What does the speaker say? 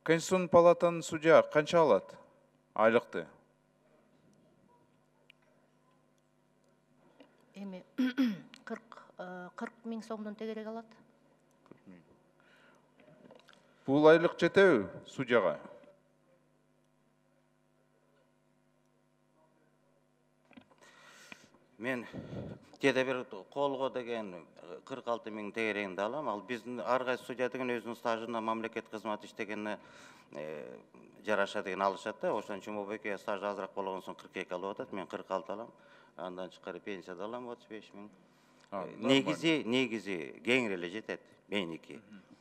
Конституцион палатанын судья канча алат айлыкты? Эми 40 миң сомдон тегерек алат. Бул айлык жетеби судьяга? Мен кеде бир колго деген 46 миң тегерегинди алам. Ал биздин ар кайсы судья деген өзүнүн стажына мамлекет кызмат иштегенине жараша деген алышат да. Ошон Жумабеке стажы азыраак болгон соң 42 алып атат. Мен 46 алам. Андан тышкары пенсия да алам 35 миң. Негизи кеңири эле жетет меники.